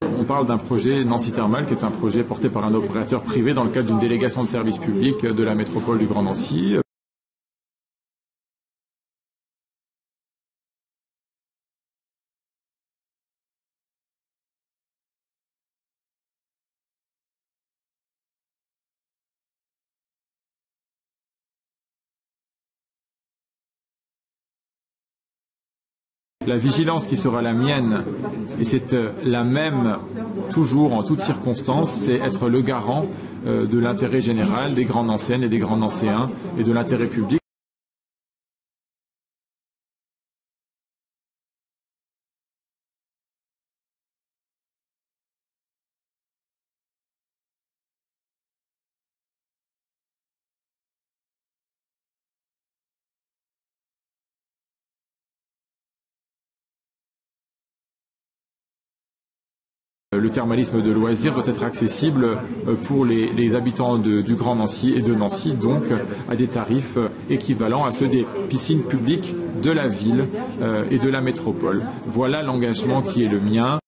On parle d'un projet Nancy Thermal, qui est un projet porté par un opérateur privé dans le cadre d'une délégation de service public de la métropole du Grand Nancy. La vigilance qui sera la mienne, et c'est la même toujours en toutes circonstances, c'est être le garant de l'intérêt général des grands Nancéennes et des grands Nancéens et de l'intérêt public. Le thermalisme de loisirs doit être accessible pour les habitants du Grand Nancy et de Nancy, donc à des tarifs équivalents à ceux des piscines publiques de la ville et de la métropole. Voilà l'engagement qui est le mien.